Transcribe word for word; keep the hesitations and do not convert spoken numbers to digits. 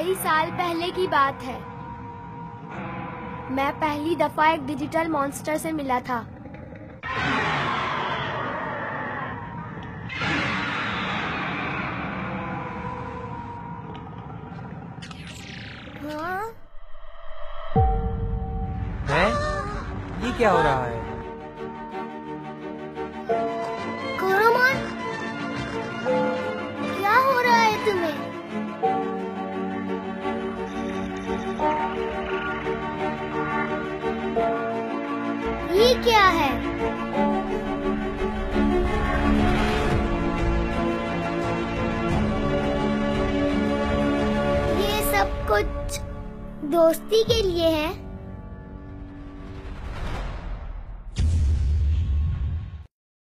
कई साल पहले की बात है। मैं पहली दफा एक डिजिटल मॉन्स्टर से मिला था। हाँ? है? ये क्या हो रहा है? कोरोमॉन, क्या हो रहा है तुम्हें? ये क्या है? ये सब कुछ दोस्ती के लिए है।